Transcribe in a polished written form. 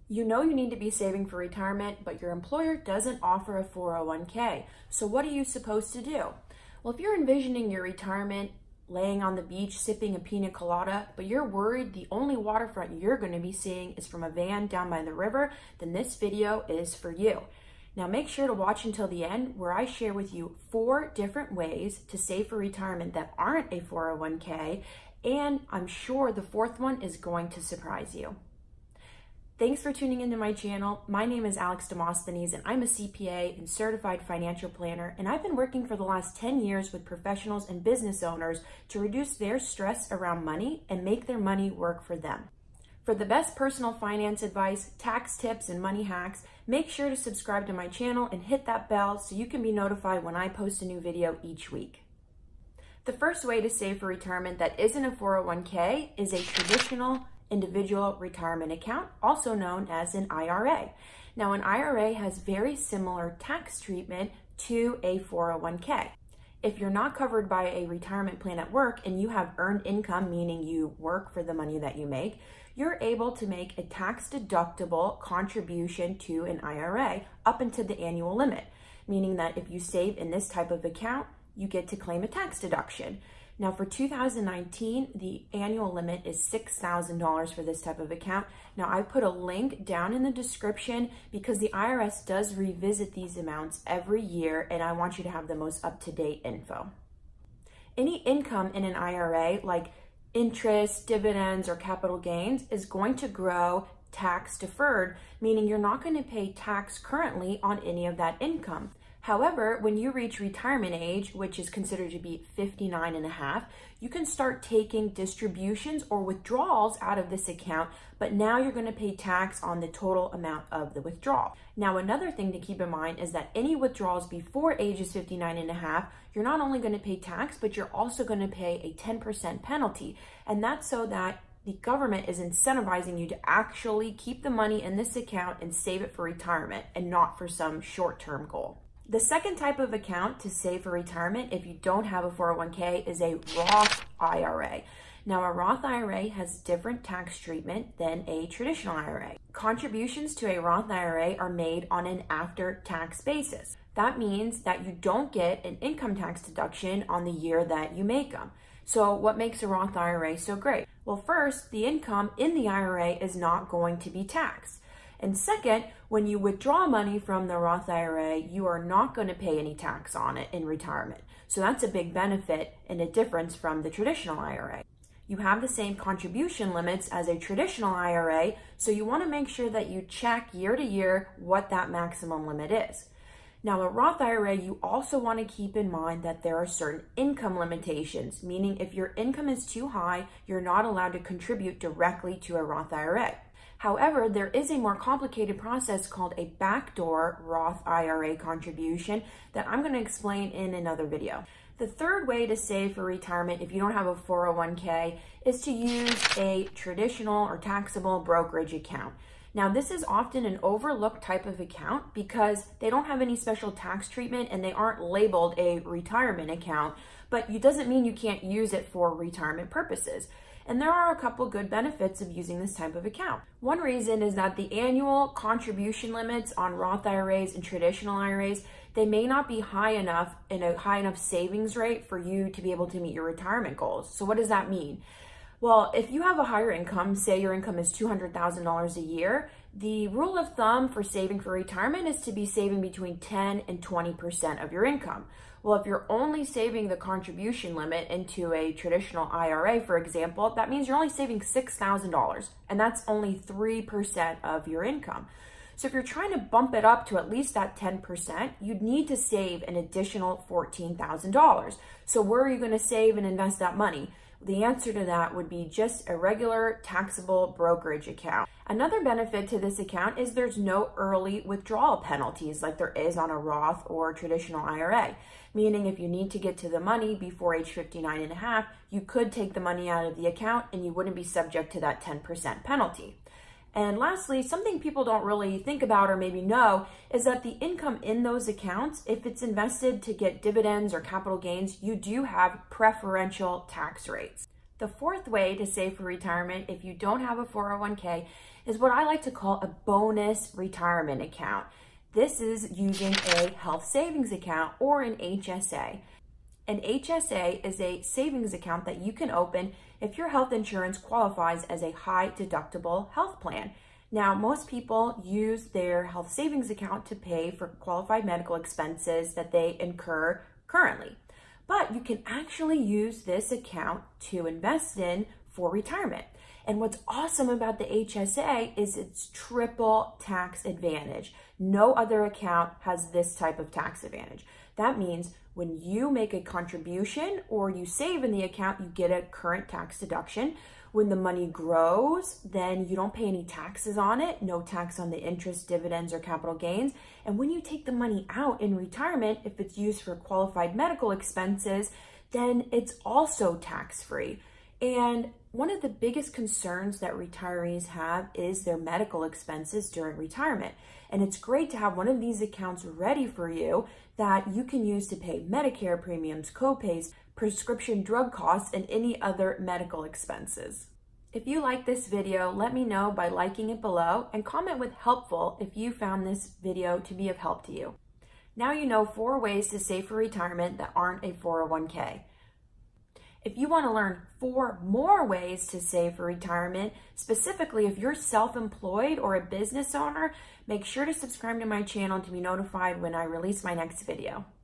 You know you need to be saving for retirement, but your employer doesn't offer a 401k. So what are you supposed to do? Well, if you're envisioning your retirement laying on the beach sipping a pina colada, but you're worried the only waterfront you're going to be seeing is from a van down by the river, then this video is for you. Now make sure to watch until the end, where I share with you 4 different ways to save for retirement that aren't a 401k, and I'm sure the 4th one is going to surprise you. Thanks for tuning into my channel. My name is Alex Demosthenes, and I'm a CPA and certified financial planner, and I've been working for the last 10 years with professionals and business owners to reduce their stress around money and make their money work for them. For the best personal finance advice, tax tips, and money hacks, make sure to subscribe to my channel and hit that bell so you can be notified when I post a new video each week. The first way to save for retirement that isn't a 401k is a traditional individual retirement account, also known as an IRA. Now, an IRA has very similar tax treatment to a 401k. If you're not covered by a retirement plan at work and you have earned income, meaning you work for the money that you make, you're able to make a tax-deductible contribution to an IRA up until the annual limit, meaning that if you save in this type of account, you get to claim a tax deduction. Now for 2019, the annual limit is $6,000 for this type of account. Now I put a link down in the description because the IRS does revisit these amounts every year, and I want you to have the most up-to-date info. Any income in an IRA, like interest, dividends, or capital gains, is going to grow tax deferred, meaning you're not going to pay tax currently on any of that income. However, when you reach retirement age, which is considered to be 59 and a half, you can start taking distributions or withdrawals out of this account, but now you're going to pay tax on the total amount of the withdrawal. Now, another thing to keep in mind is that any withdrawals before ages 59 and a half, you're not only going to pay tax, but you're also going to pay a 10% penalty. And that's so that the government is incentivizing you to actually keep the money in this account and save it for retirement and not for some short-term goal. The second type of account to save for retirement if you don't have a 401k is a Roth IRA. Now, a Roth IRA has different tax treatment than a traditional IRA. Contributions to a Roth IRA are made on an after-tax basis. That means that you don't get an income tax deduction on the year that you make them. So what makes a Roth IRA so great? Well, first, the income in the IRA is not going to be taxed. And second, when you withdraw money from the Roth IRA, you are not going to pay any tax on it in retirement. So that's a big benefit and a difference from the traditional IRA. You have the same contribution limits as a traditional IRA, so you want to make sure that you check year to year what that maximum limit is. Now, a Roth IRA, you also want to keep in mind that there are certain income limitations, meaning if your income is too high, you're not allowed to contribute directly to a Roth IRA. However, there is a more complicated process called a backdoor Roth IRA contribution that I'm going to explain in another video. The third way to save for retirement if you don't have a 401k is to use a traditional or taxable brokerage account. Now, this is often an overlooked type of account because they don't have any special tax treatment and they aren't labeled a retirement account, but it doesn't mean you can't use it for retirement purposes. And there are a couple good benefits of using this type of account. One reason is that the annual contribution limits on Roth IRAs and traditional IRAs, they may not be high enough in a high enough savings rate for you to be able to meet your retirement goals. So what does that mean? Well, if you have a higher income, say your income is $200,000 a year, the rule of thumb for saving for retirement is to be saving between 10 and 20% of your income. Well, if you're only saving the contribution limit into a traditional IRA, for example, that means you're only saving $6,000, and that's only 3% of your income. So if you're trying to bump it up to at least that 10%, you'd need to save an additional $14,000. So where are you going to save and invest that money? The answer to that would be just a regular taxable brokerage account. Another benefit to this account is there's no early withdrawal penalties like there is on a Roth or traditional IRA, meaning if you need to get to the money before age 59 and a half, you could take the money out of the account and you wouldn't be subject to that 10% penalty. And lastly, something people don't really think about or maybe know is that the income in those accounts, if it's invested to get dividends or capital gains, you do have preferential tax rates. The fourth way to save for retirement if you don't have a 401k is what I like to call a bonus retirement account. This is using a health savings account or an HSA. An HSA is a savings account that you can open if your health insurance qualifies as a high deductible health plan. Now, most people use their health savings account to pay for qualified medical expenses that they incur currently. But you can actually use this account to invest in for retirement. And what's awesome about the HSA is its triple tax advantage. No other account has this type of tax advantage. That means when you make a contribution or you save in the account, you get a current tax deduction. When the money grows, then you don't pay any taxes on it, no tax on the interest, dividends, or capital gains. And when you take the money out in retirement, if it's used for qualified medical expenses, then it's also tax-free. And one of the biggest concerns that retirees have is their medical expenses during retirement. And it's great to have one of these accounts ready for you that you can use to pay Medicare premiums, co-pays, prescription drug costs, and any other medical expenses. If you like this video, let me know by liking it below and comment with helpful if you found this video to be of help to you. Now you know 4 ways to save for retirement that aren't a 401k. If you want to learn 4 more ways to save for retirement, specifically if you're self-employed or a business owner, make sure to subscribe to my channel to be notified when I release my next video.